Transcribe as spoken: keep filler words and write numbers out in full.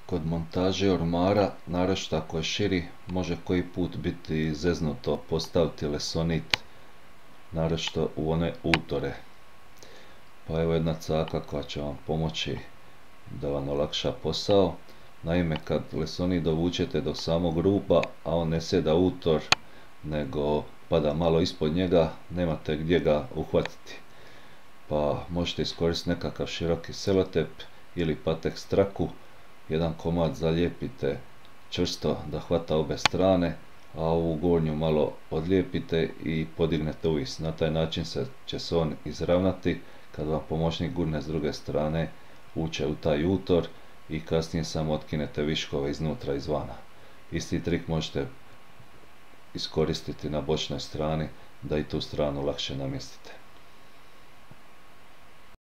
Kod montaže ormara, naročito ako je širi, može koji put biti zeznuto postaviti lesonit, naročito u one utore. Pa evo jedna caka koja će vam pomoći da vam olakša posao. Naime, kad lesonit dovučete do samog ruba, a on ne sjeda utor, nego pada malo ispod njega, nemate gdje ga uhvatiti. Pa možete iskoristiti nekakav široki selotep ili patek straku, jedan komad zalijepite čvrsto da hvata obe strane, a ovu gornju malo odlijepite i podignete uvis. Na taj način se, će se on izravnati kad vam pomoćnik gurne s druge strane uče u taj utor i kasnije samo otkinete viškove iznutra i izvana. Isti trik možete iskoristiti na bočnoj strani da i tu stranu lakše namjestite.